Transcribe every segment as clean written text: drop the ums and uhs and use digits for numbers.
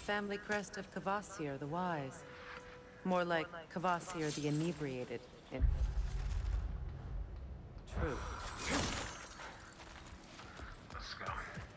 family crest of Kvasir the Wise. More like Kvasir the Inebriated. True. Let's go.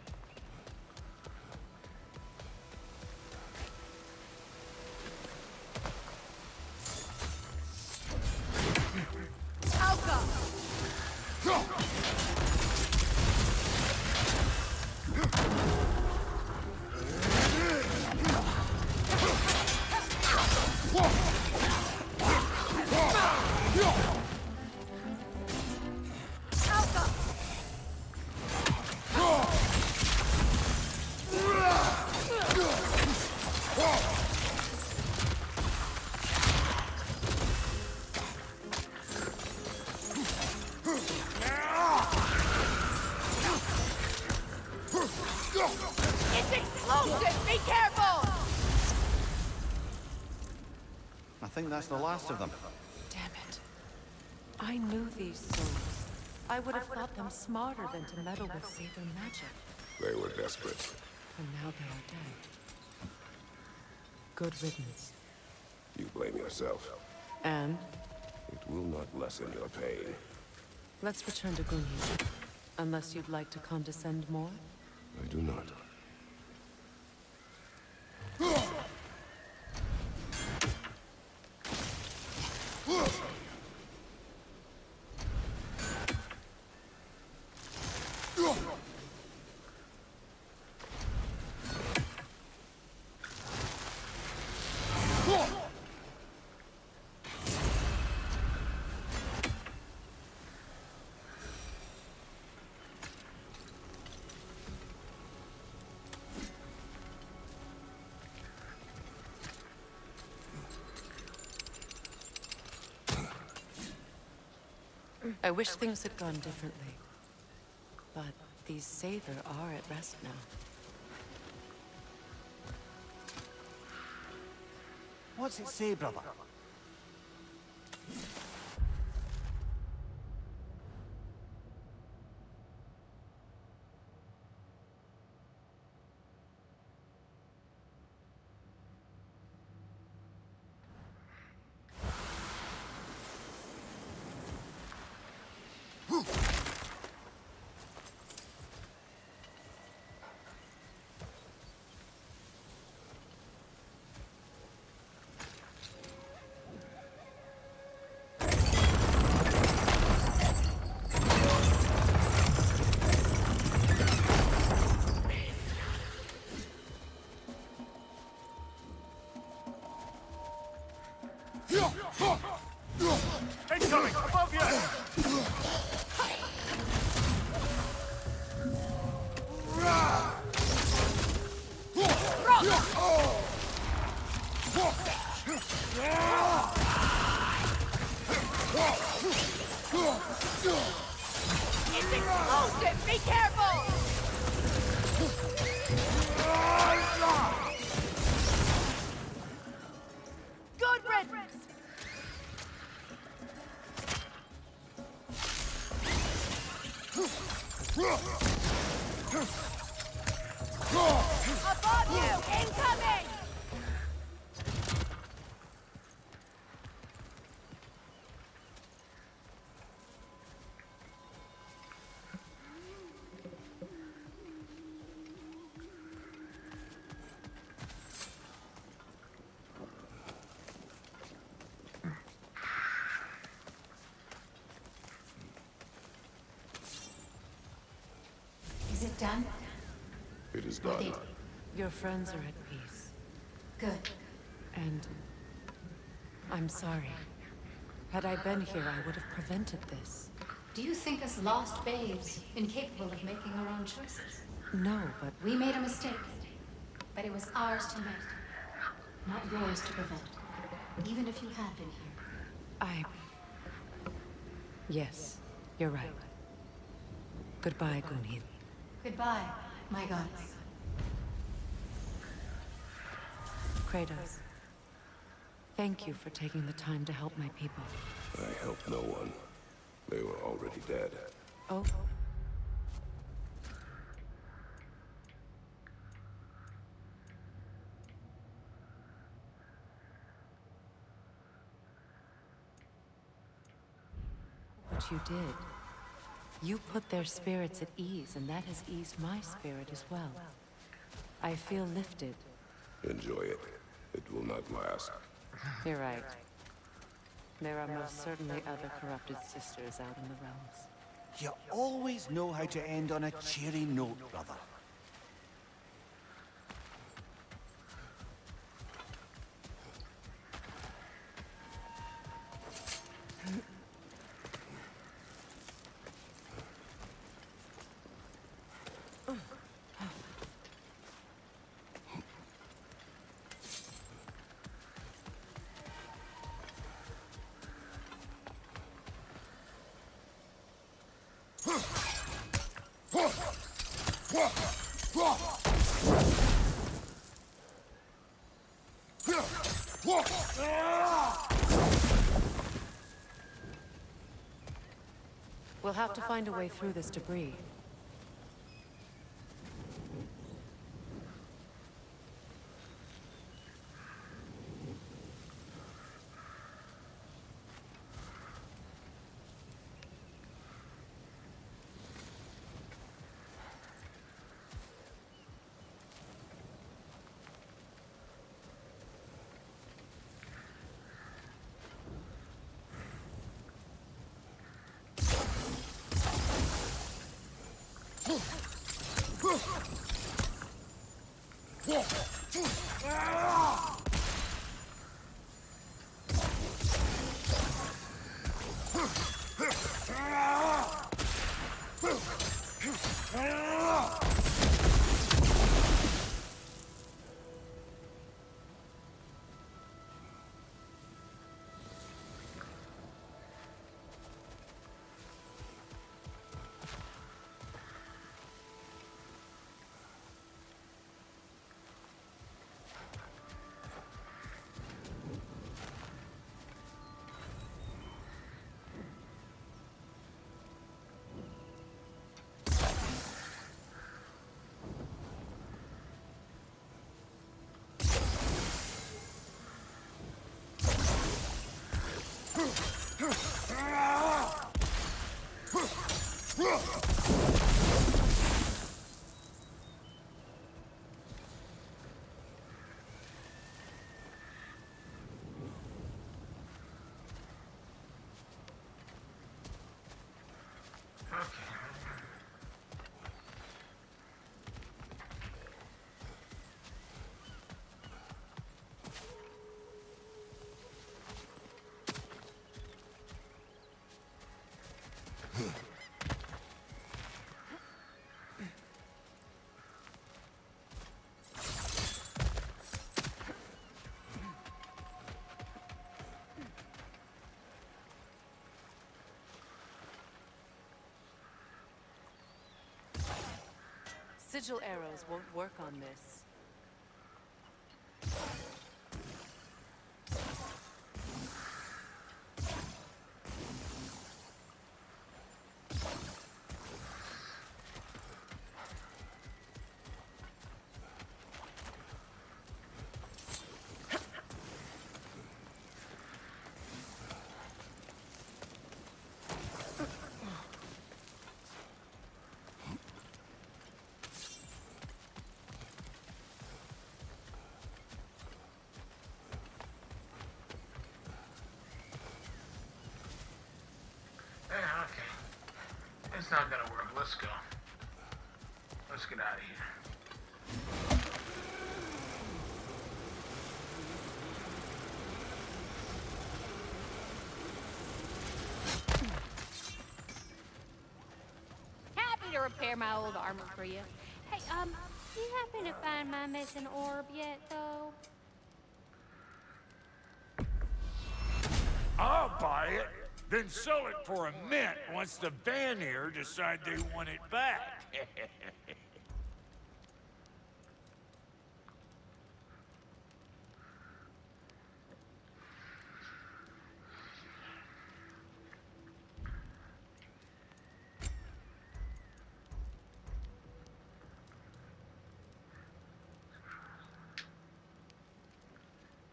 It's explosive! Be careful! I think that's the last of them. Damn it. I knew these souls. I would have thought them smarter than to meddle with Saber magic. They were desperate. And now they are dead. Good riddance. You blame yourself. And? It will not lessen your pain. Let's return to Gunhild. Unless you'd like to condescend more? I do not. I wish things had gone differently. But these Sather are at rest now. What's it say, brother? Incoming! Above you! It's explosive! Be careful! Good riddance! Above you! Incoming! Is it done? It is done. Your friends are at peace. Good. And I'm sorry. Had I been here, I would have prevented this. Do you think us lost babes, incapable of making our own choices? No, but We made a mistake, but it was ours to make, not yours to prevent. Even if you had been here. Yes, you're right. Goodbye, Gunhild. Goodbye, my goddess. Kratos. Thank you for taking the time to help my people. I helped no one. They were already dead. Oh. what you did. You put their spirits at ease, and that has eased my spirit as well. I feel lifted. Enjoy it. It will not last. You're right. There are most certainly other corrupted sisters out in the realms. You always know how to end on a cheery note, brother. We'll have to find a way through this debris. Sigil arrows won't work on this. Yeah, okay. It's not gonna work. Let's go. Let's get out of here. Happy to repair my old armor for you. Hey, do you happen to find my missing orb yet, though? I'll buy it, then sell it for a mint once the Vanir decide they want it back.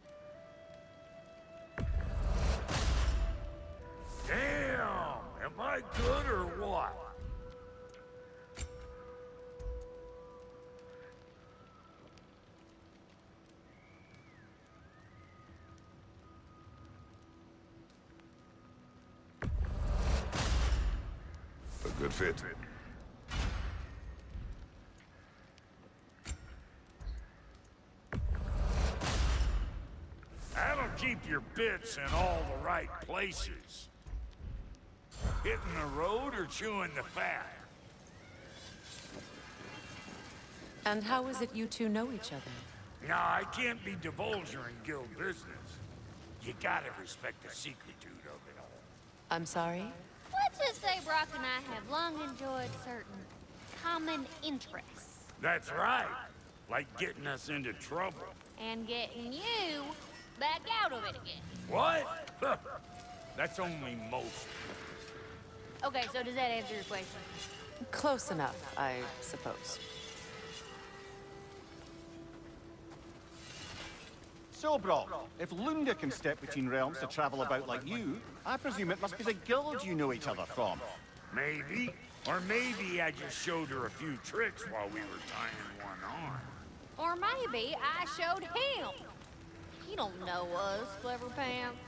Damn! Am I fit. That'll keep your bits in all the right places. Hitting the road or chewing the fat? And how is it you two know each other? No, I can't be divulging guild business. You gotta respect the secretude of it all. I'm sorry? Let's just say Brock and I have long enjoyed certain common interests. That's right. Like getting us into trouble. And getting you back out of it again. What? That's only most. Okay, so does that answer your question? Close enough, I suppose. So, Brock, if Lunda can step between realms to travel about like you, I presume it must be the guild you know each other from. Maybe. Or maybe I just showed her a few tricks while we were tying one on. Or maybe I showed him. He don't know us, Clever Pants.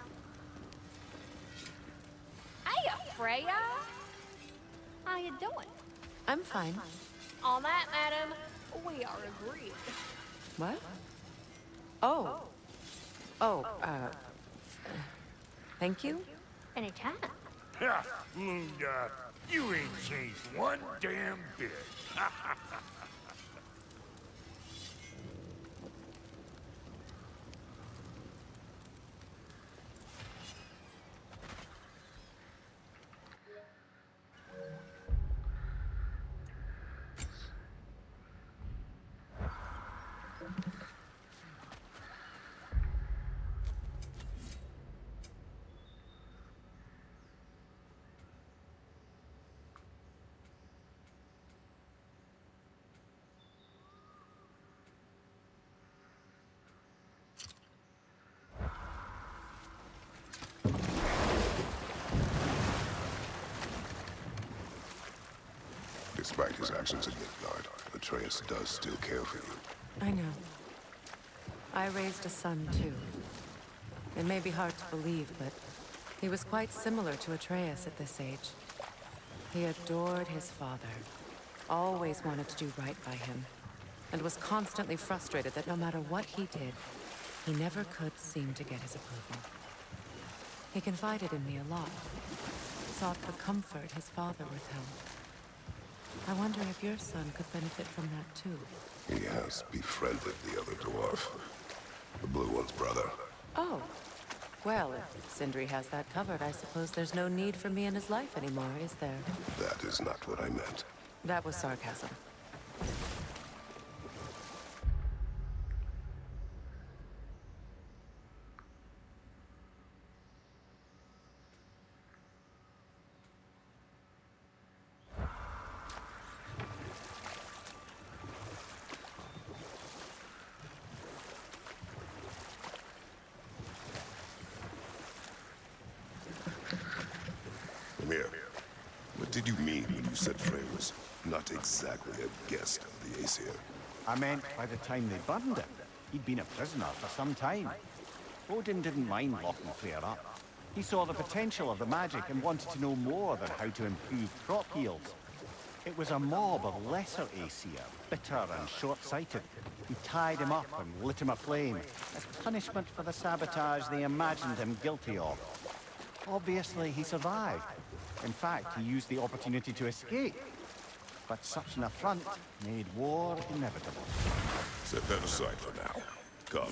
Hey, Freya. How you doing? I'm fine. On that, madam, we are agreed. What? Oh. Oh, thank you? Anytime. Ha! Lunda, you ain't changed one damn bit. Despite his actions at Midgard, Atreus does still care for you. I know. I raised a son, too. It may be hard to believe, but he was quite similar to Atreus at this age. He adored his father, always wanted to do right by him, and was constantly frustrated that no matter what he did, he never could seem to get his approval. He confided in me a lot, sought the comfort his father withheld. I wonder if your son could benefit from that too. He has befriended the other dwarf. The blue one's brother. Oh. Well, if Sindri has that covered, I suppose there's no need for me in his life anymore, is there? That is not what I meant. That was sarcasm. Mimir, what did you mean when you said Frey was not exactly a guest of the Aesir? I meant by the time they burned him, he'd been a prisoner for some time. Odin didn't mind locking Freyr up. He saw the potential of the magic and wanted to know more than how to improve crop yields. It was a mob of lesser Aesir, bitter and short-sighted, who tied him up and lit him aflame as punishment for the sabotage they imagined him guilty of. Obviously, he survived. In fact, he used the opportunity to escape. But such an affront made war inevitable. Set that aside for now. Come.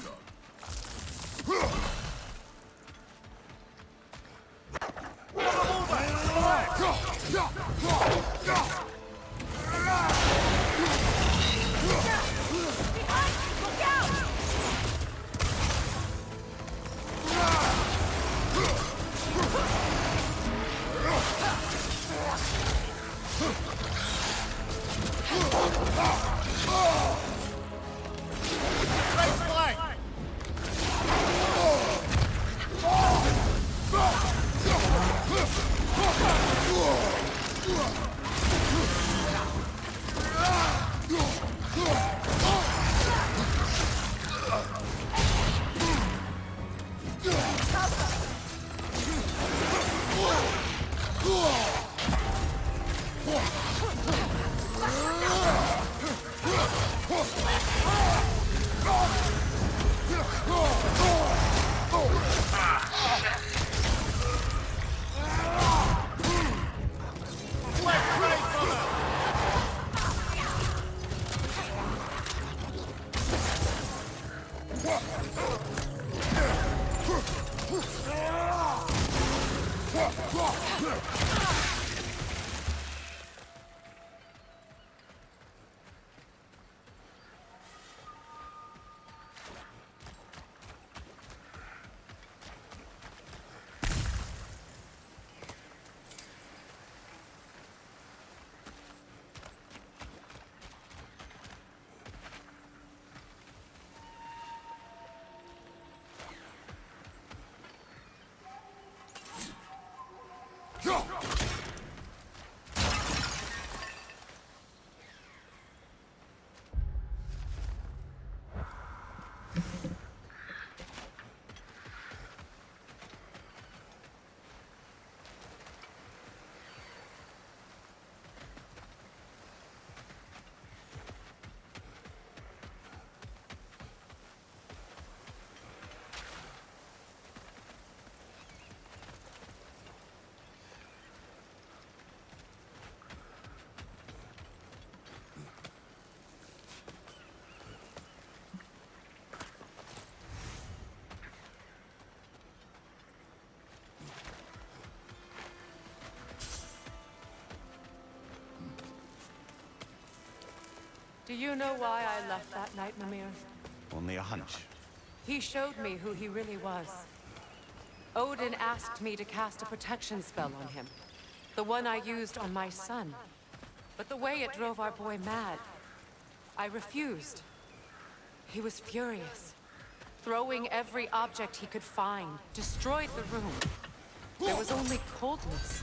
Do you know why I left that night, Mimir? Only a hunch. He showed me who he really was. Odin asked me to cast a protection spell on him. The one I used on my son. But the way it drove our boy mad, I refused. He was furious. Throwing every object he could find, destroyed the room. There was only coldness.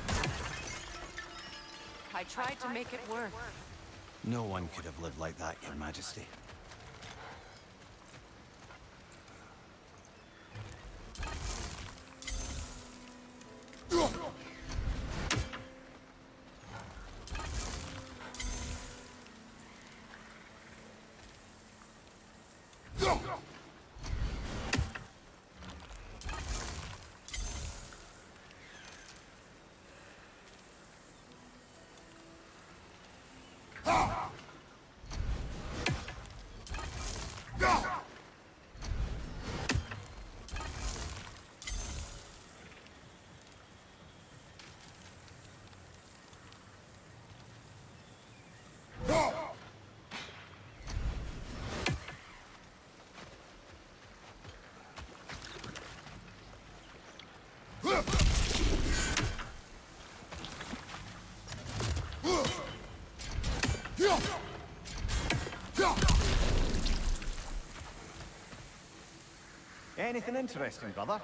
I tried to make it work. No one could have lived like that, Your Majesty. Anything interesting, brother?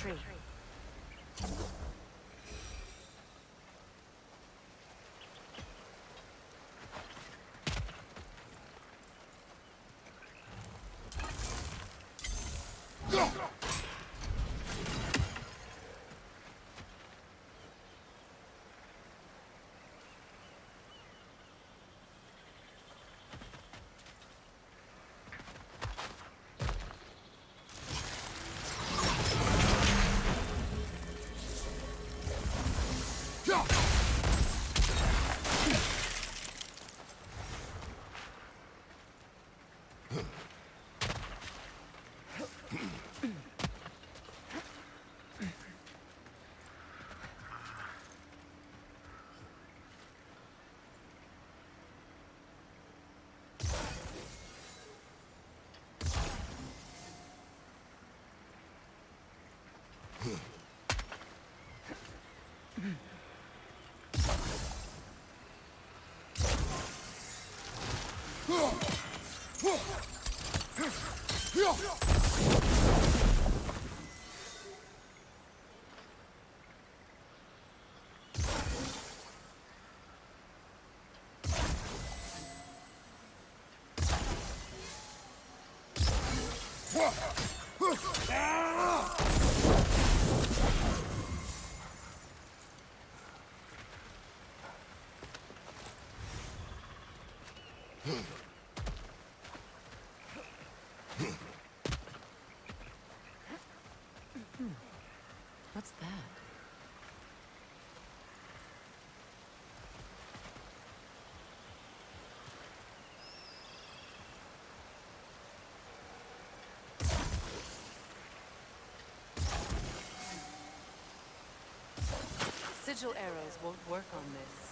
tree. What's that? Sigil arrows won't work on this.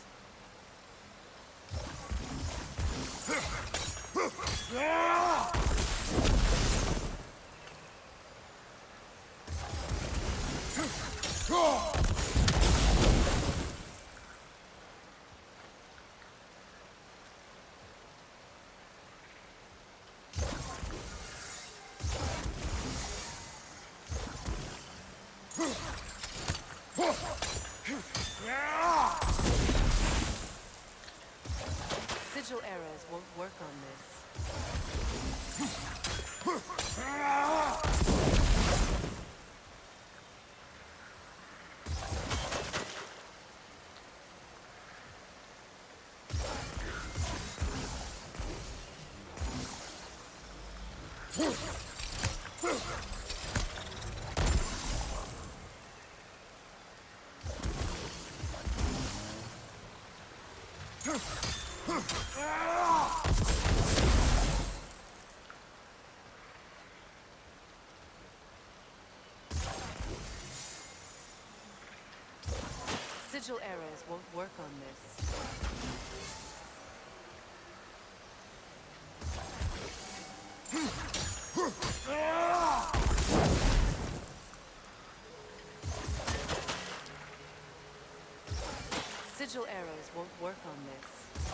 Sigil arrows won't work on this. Sigil arrows won't work on this. Sigil arrows won't work on this.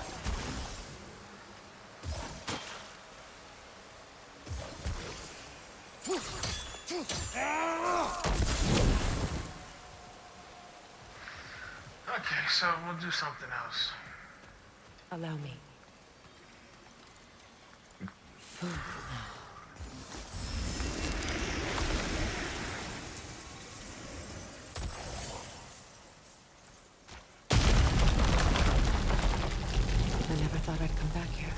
Okay, so we'll do something else. Allow me. I never thought I'd come back here.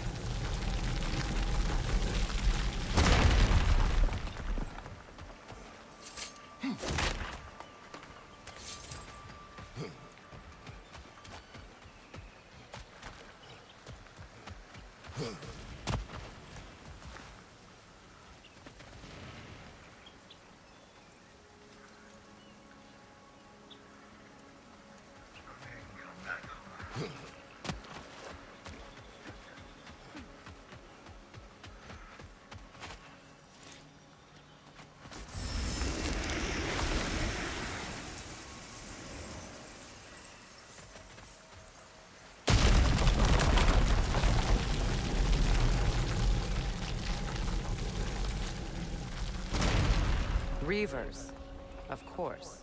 Reavers. of course.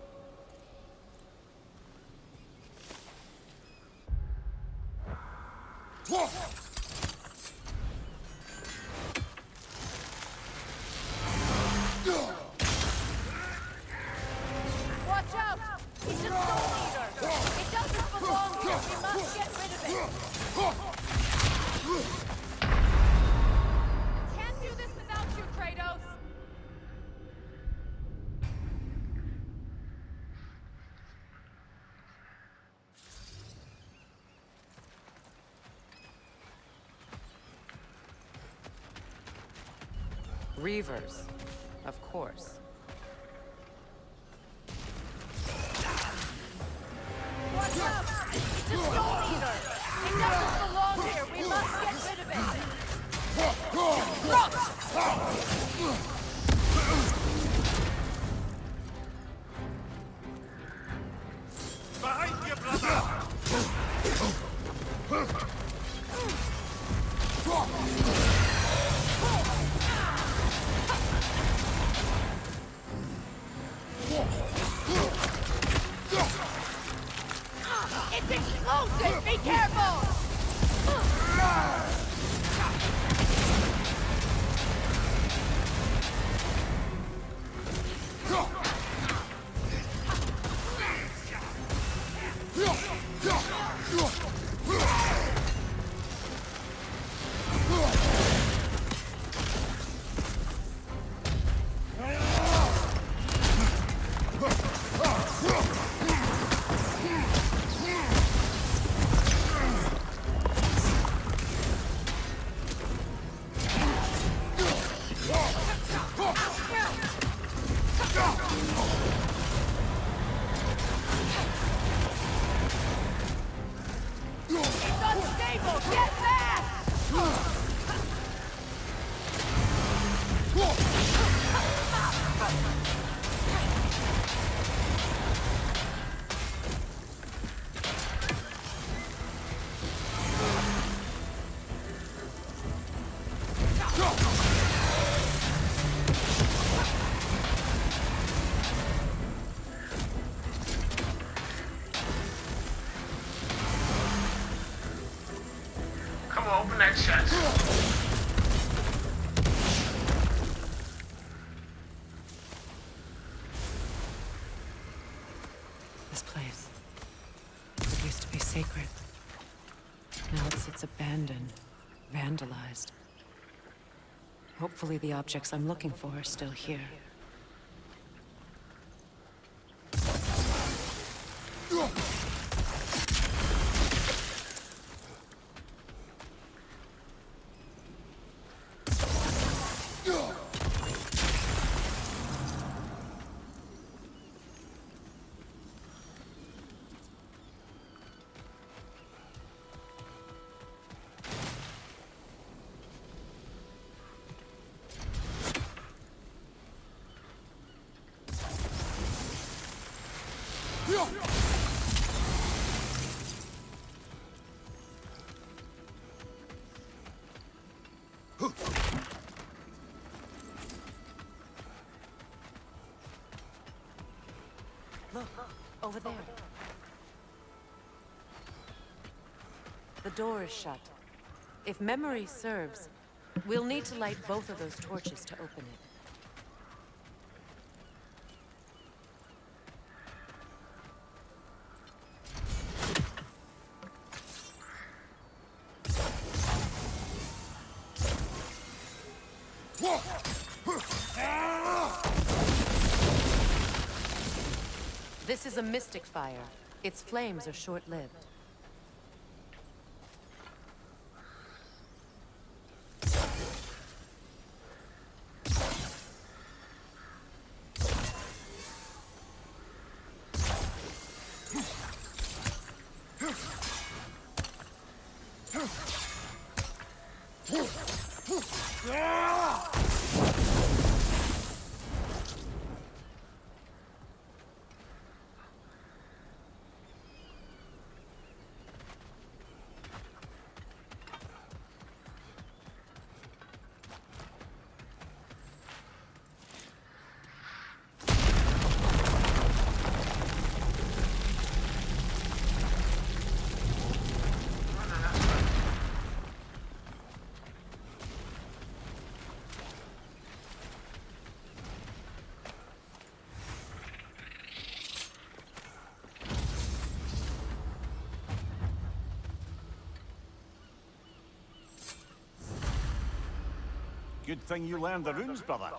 Watch out! He's a soul eater! It doesn't belong here! We must get rid of it! Can't do this without you, Kratos! Reavers, of course. Watch out! It's a soul eater! It doesn't belong here! We must get rid of it! Behind you, brother! It's explosive! Be careful! It's unstable! Get back! Come on, open that chest. This place. It used to be sacred. Now it sits abandoned, vandalized. Hopefully the objects I'm looking for are still here. Look, over there. The door is shut. If memory serves, we'll need to light both of those torches to open it. This is a mystic fire. Its flames are short-lived. Good thing you learned the runes, brother.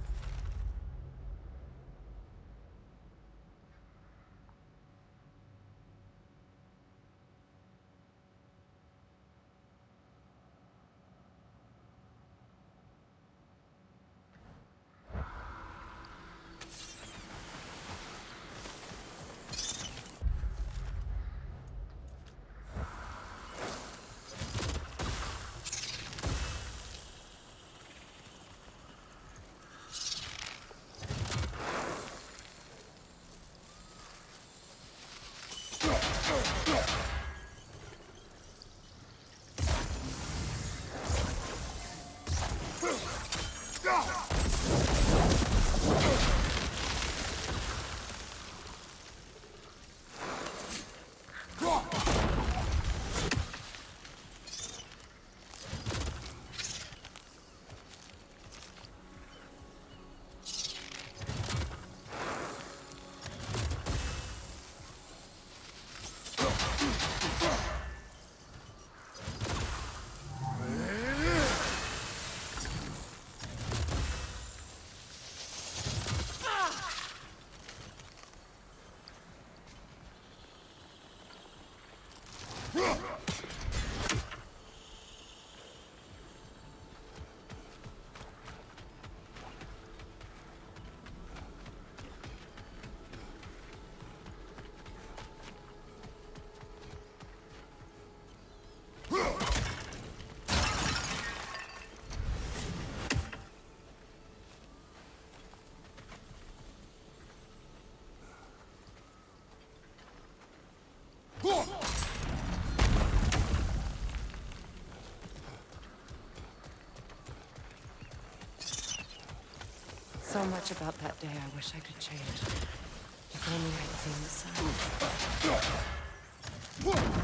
So much about that day I wish I could change. If only I'd seen the sun.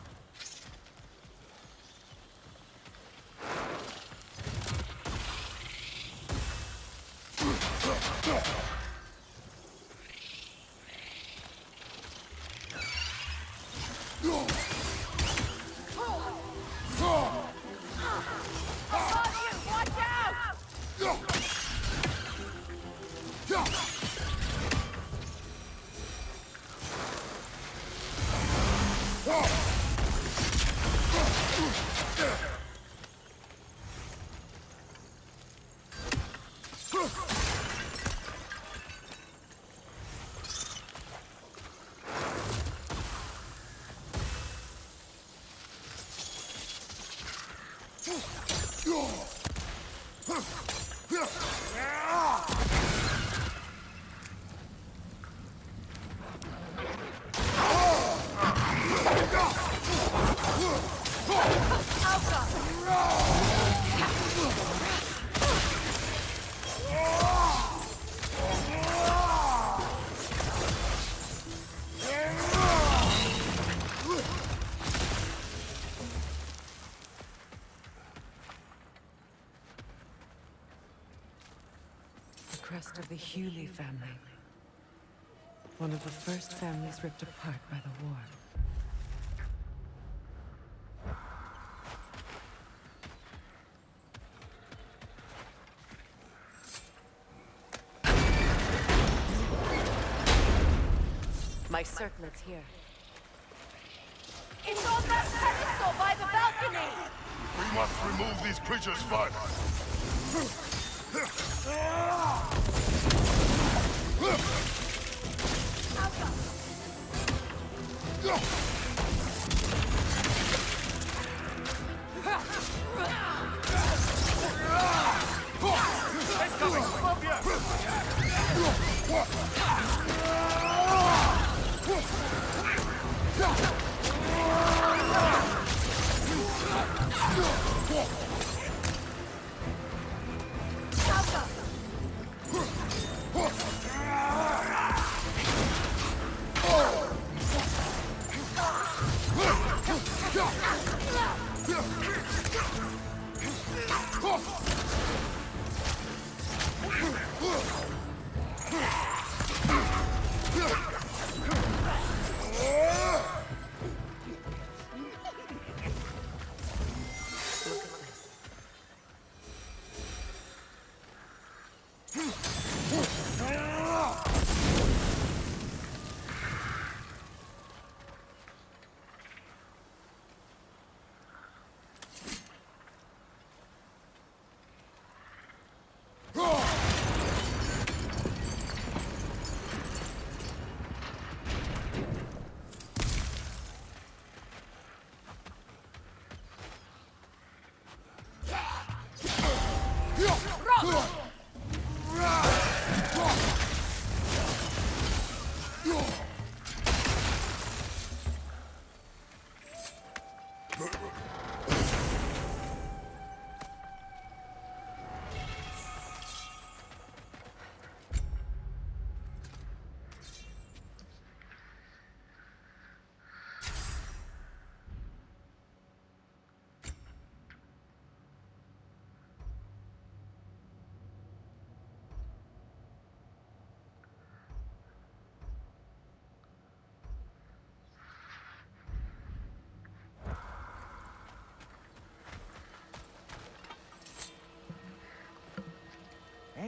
Crest of the Hewley family. One of the first families ripped apart by the war. My circlet's here. It's on that pedestal by the balcony! We must remove these creatures first.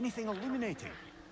Anything illuminating?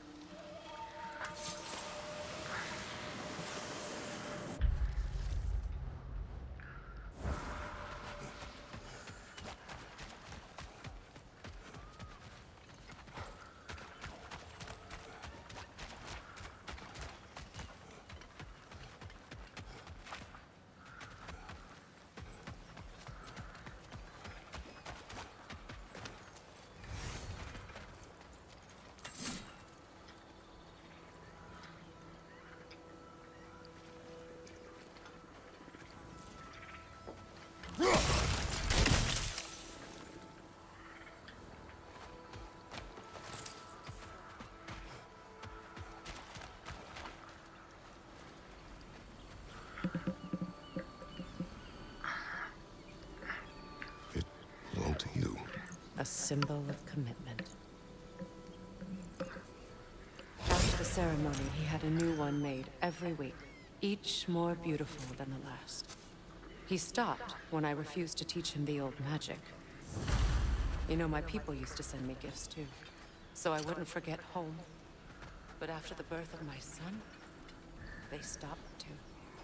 It belonged to you. A symbol of commitment. After the ceremony, he had a new one made every week, each more beautiful than the last. He stopped when I refused to teach him the old magic. You know, my people used to send me gifts too, so I wouldn't forget home. But after the birth of my son, they stopped too.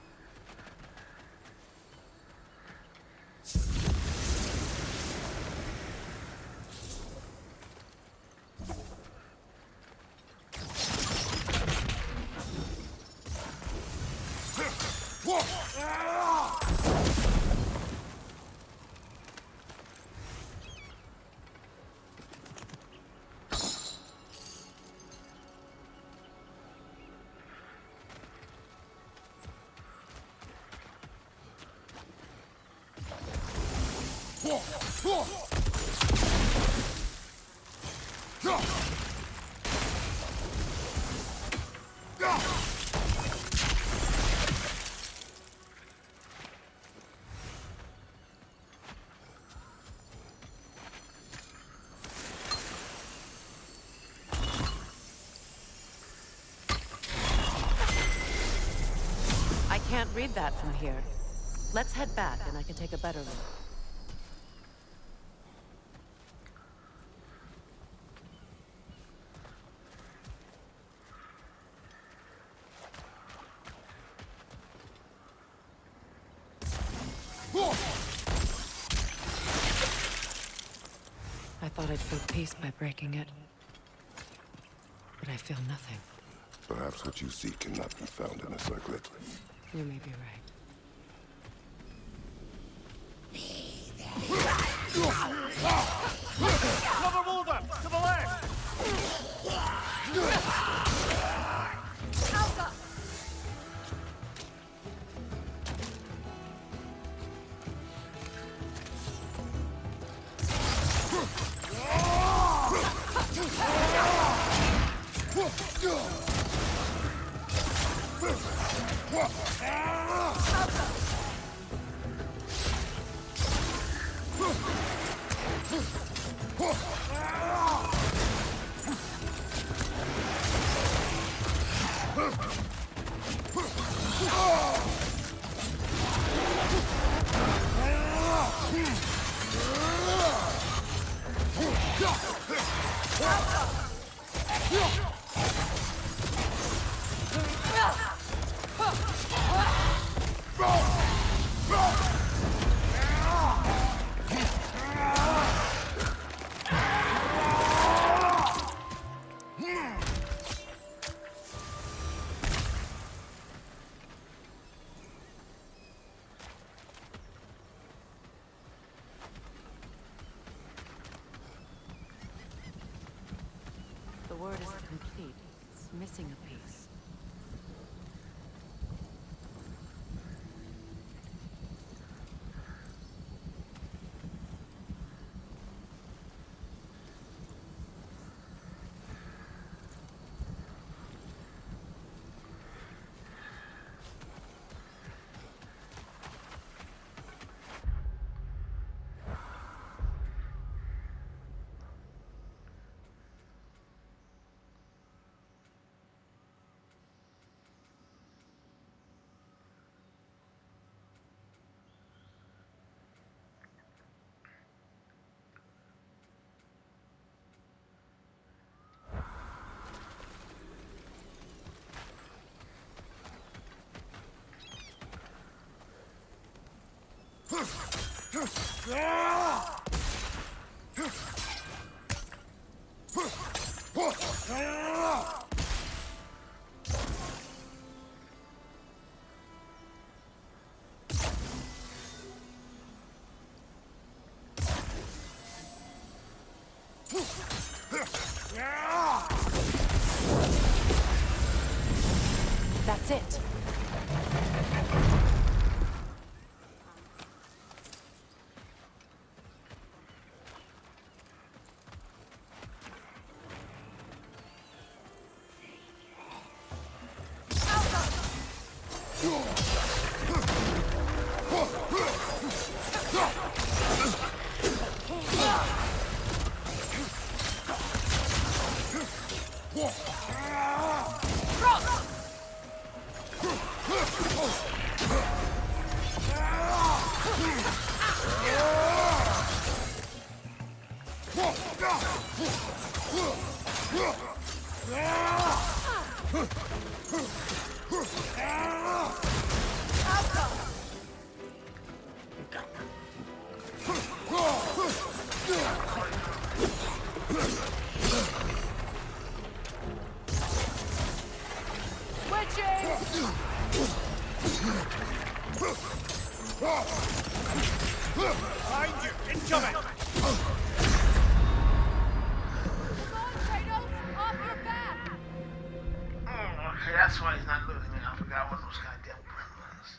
I can't read that from here. Let's head back and I can take a better look. I thought I'd feel peace by breaking it. But I feel nothing. Perhaps what you seek cannot be found in a circlet. You may be right. Another Molder! To the left! The word is complete. It's missing a piece. That's it. Behind you! Incoming! Come on, Kratos! Off your back! Oh, okay, that's why he's not losing it. I forgot what those goddamn gremlins.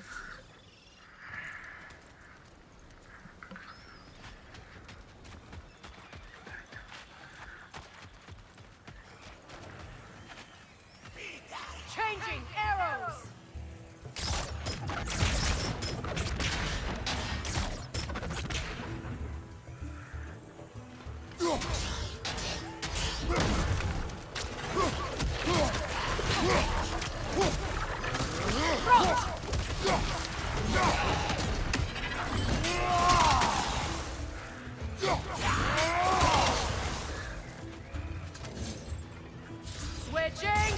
Changing arrows! Switching!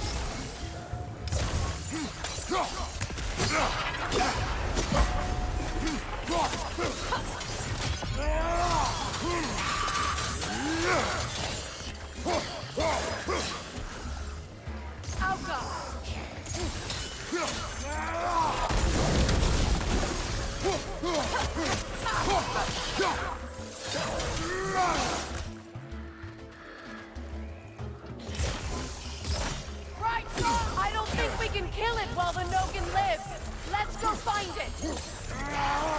Right! I don't think we can kill it while the Nogan lives! Let's go find it!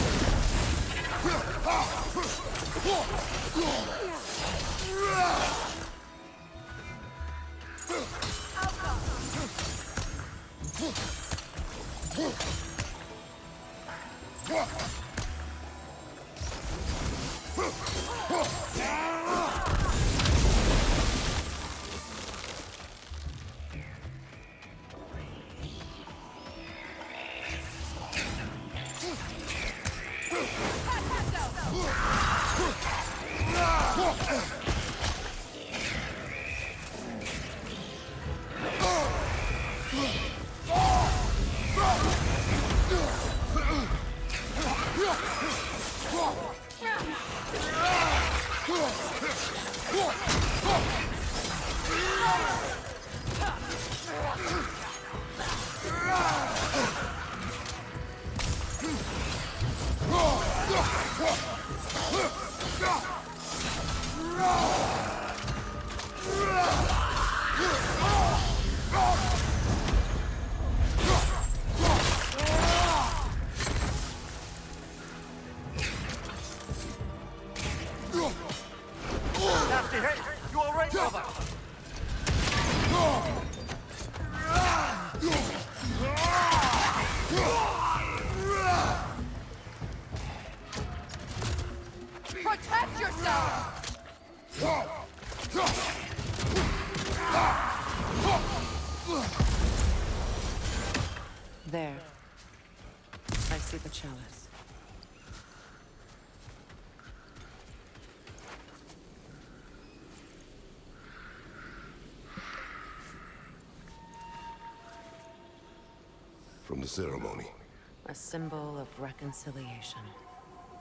Nasty hit! You alright, brother? Protect yourself! There. I see the chalice. From the ceremony. A symbol of reconciliation.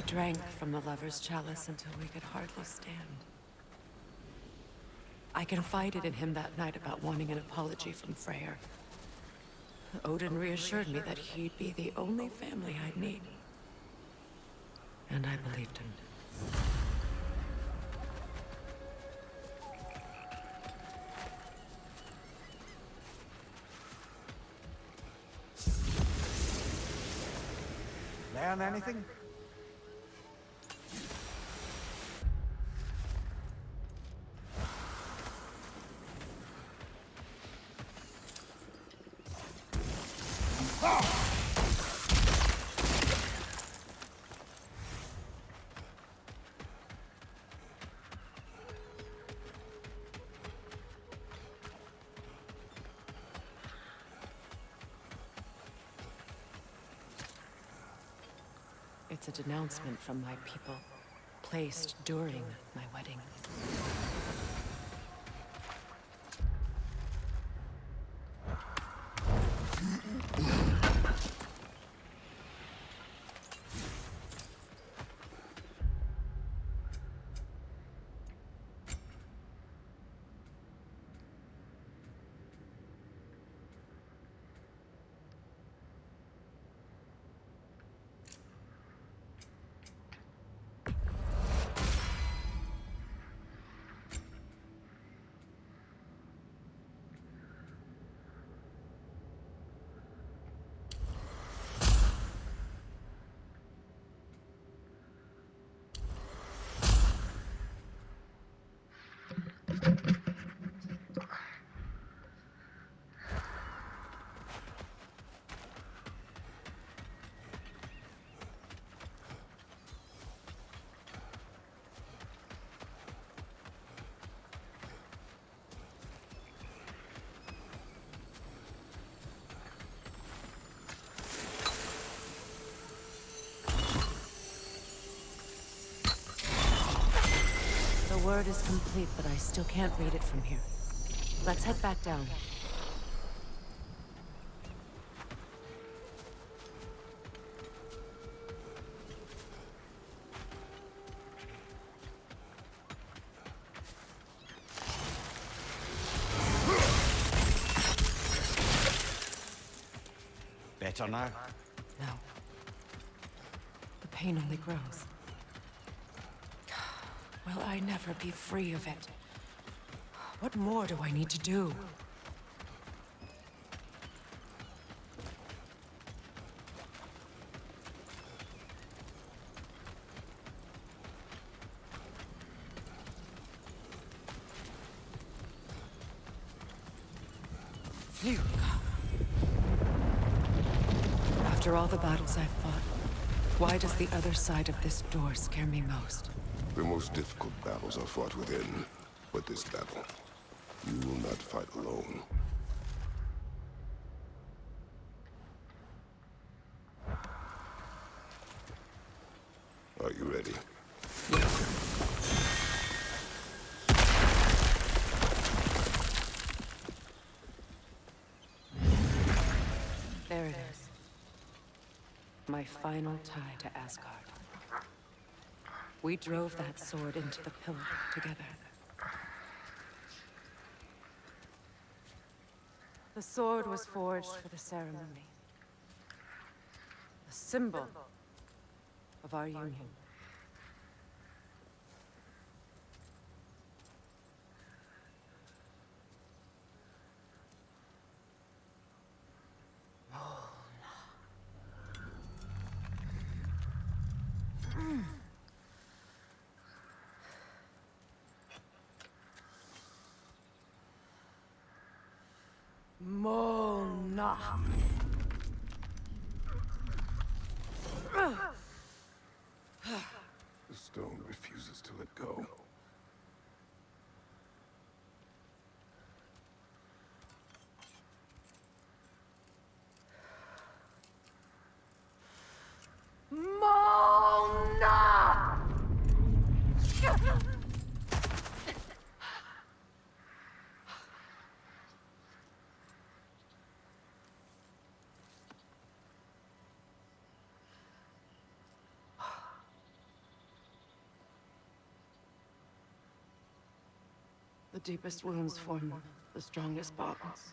drank from the lover's chalice until we could hardly stand. I confided in him that night about wanting an apology from Freyr. Odin reassured me that he'd be the only family I'd need. And I believed him. Learn anything? It's a denouncement from my people, placed during my wedding. The word is complete, but I still can't read it from here. Let's head back down. Better now? No. The pain only grows. Will I never be free of it? What more do I need to do? Phew. After all the battles I've fought, why does the other side of this door scare me most? The most difficult battles are fought within, but this battle, you will not fight alone. Are you ready? There it is. My final tie to Asgard. We drove that sword into the pillar together. The sword was forged for the ceremony. A symbol of our union. Mona. The deepest wounds form the strongest bonds.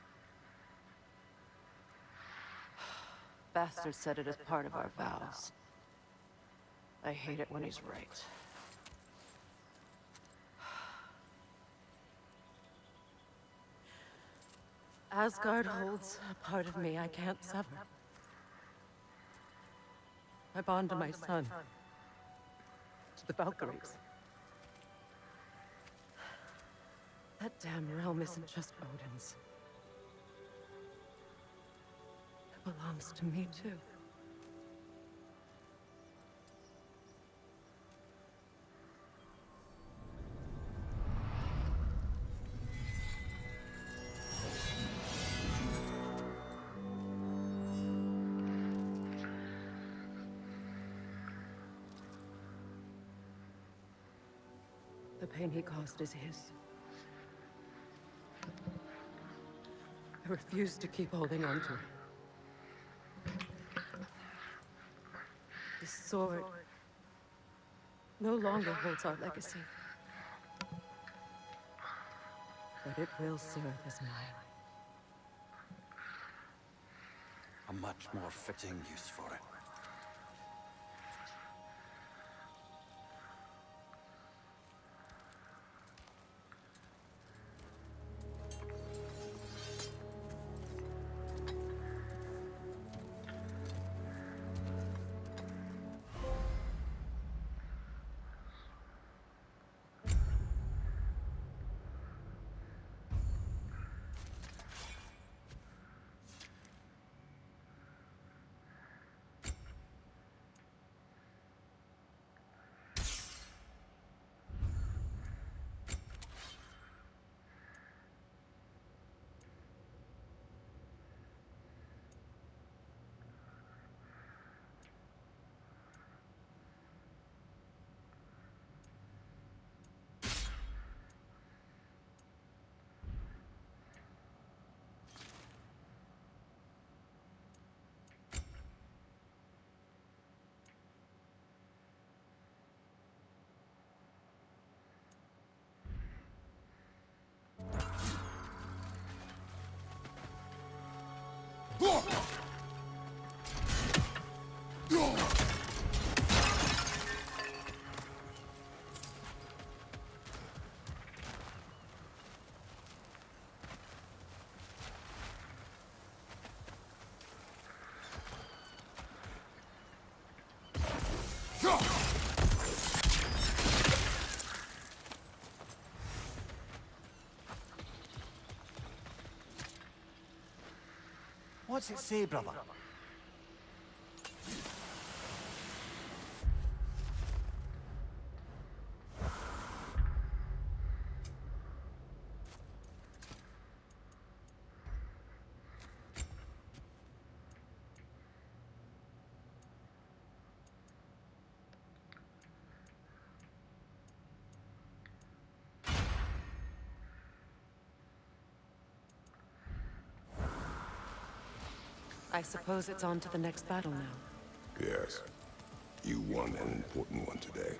Bastard said it as part of our vows. I hate it when he's right. Asgard holds a part of me I can't sever. I bond to my son, to the Valkyries. That damn realm isn't just Odin's. It belongs to me too. The pain he caused is his. I refuse to keep holding on to it. This sword no longer holds our legacy. But it will serve as mine. A much more fitting use for it. What's it say, brother? I suppose it's on to the next battle now. Yes. You won an important one today.